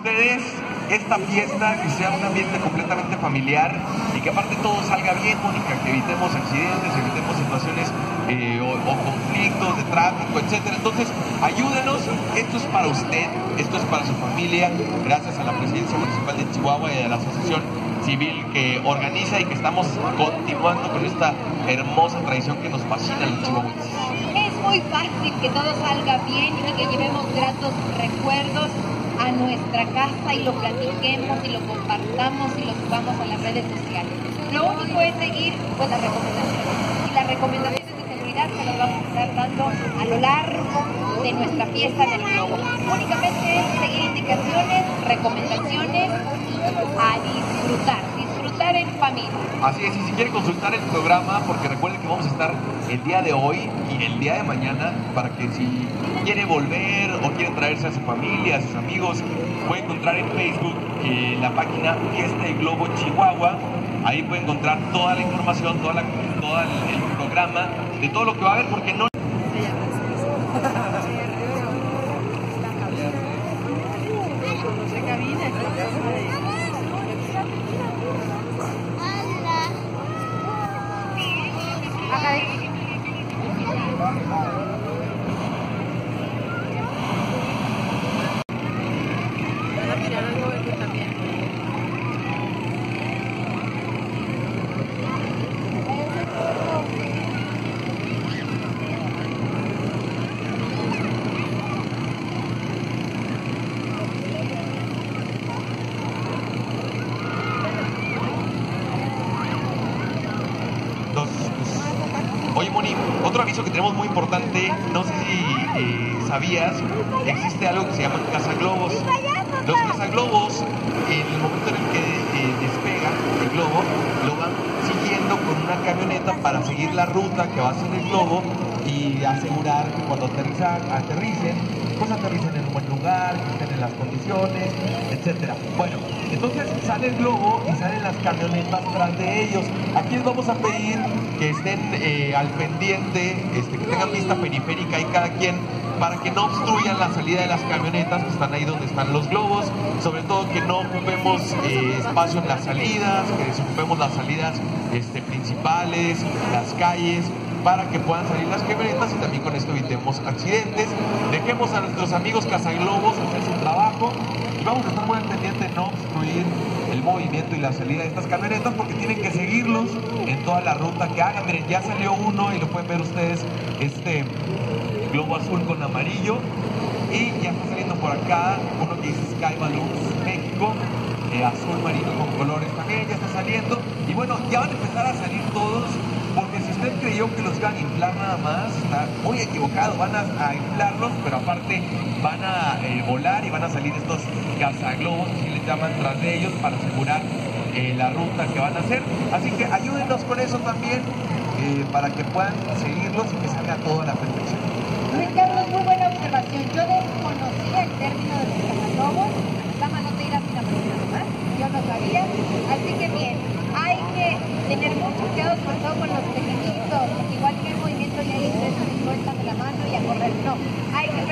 ustedes esta fiesta, que sea un ambiente completamente familiar y que aparte todo salga bien, Mónica, que evitemos accidentes, evitemos situaciones o conflictos de tráfico, etcétera. Entonces, ayúdenos, esto es para usted, esto es para su familia, gracias a la Presidencia Municipal de Chihuahua y a la Asociación Civil que organiza y que estamos continuando con esta hermosa tradición que nos fascina a los chihuahuenses. Es muy fácil que todo salga bien y que llevemos gratos recuerdos a nuestra casa y lo platiquemos y lo compartamos y lo subamos a las redes sociales. Lo único es seguir pues las recomendaciones, y las recomendaciones de seguridad se las vamos a estar dando a lo largo de nuestra fiesta del globo. Únicamente es seguir indicaciones, recomendaciones, a disfrutar en familia. Así es, y si quieren consultar el programa, porque recuerden que vamos a estar el día de hoy y el día de mañana, para que si quiere volver o quiere traerse a su familia, a sus amigos, puede encontrar en Facebook la página Fiesta del Globo Chihuahua. Ahí puede encontrar toda la información, todo el programa, de todo lo que va a haber, porque no... Oye, Moni, otro aviso que tenemos muy importante, no sé si sabías, existe algo que se llama cazaglobos. Los cazaglobos, en el momento en el que despega el globo, lo van siguiendo con una camioneta para seguir la ruta que va a hacer el globo y asegurar que cuando aterricen, pues aterricen en un buen lugar, que estén en las condiciones, etcétera. Bueno, entonces sale el globo y salen las camionetas tras de ellos. Aquí les vamos a pedir que estén al pendiente, que tengan vista periférica y cada quien, para que no obstruyan la salida de las camionetas que están ahí donde están los globos, sobre todo que no ocupemos espacio en las salidas, que desocupemos las salidas principales, las calles, para que puedan salir las camionetas y también con esto evitemos accidentes. Dejemos a nuestros amigos cazaglobos hacer su trabajo y vamos a estar muy al pendiente de no obstruir el movimiento y la salida de estas camionetas, porque tienen que seguirlos en toda la ruta que hagan. Miren, ya salió uno y lo pueden ver ustedes, globo azul con amarillo, y ya está saliendo por acá uno que dice Sky Balloons México, azul marino con colores también, ya está saliendo. Y bueno, ya van a empezar a salir todos, porque si usted creyó que los iban a inflar nada más, está muy equivocado. Van a inflarlos, pero aparte van a volar y van a salir estos cazaglobos, así les llaman, tras de ellos, para asegurar la ruta que van a hacer. Así que ayúdenos con eso también, para que puedan seguirlos y que salga todo a la perfección. Luis Carlos, muy buena observación. Yo desconocía el término de los cazaglobos. Sama, no te irás sin la persona más. Yo no sabía. Así que bien, hay que tener mucho cuidado, sobre todo con los pequeñitos, porque igual que el movimiento ya dice, sueltan de la mano y a correr. No, hay que